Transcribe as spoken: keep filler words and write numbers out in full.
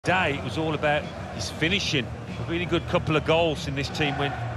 Today it was all about his finishing. A really good couple of goals in this team win.